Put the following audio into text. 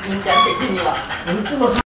銀ちゃん的には。 いつも